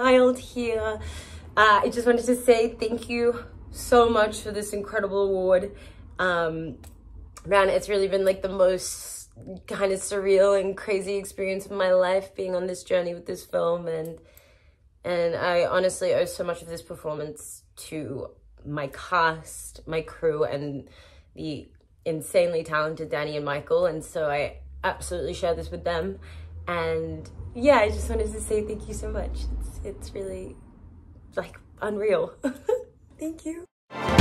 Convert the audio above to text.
Wilde here. I just wanted to say thank you so much for this incredible award. Man, it's really been like the most kind of surreal and crazy experience of my life being on this journey with this film, and I honestly owe so much of this performance to my cast, my crew, and the insanely talented Danny and Michael, and so I absolutely share this with them. And yeah, I just wanted to say thank you so much. It's really like unreal. Thank you.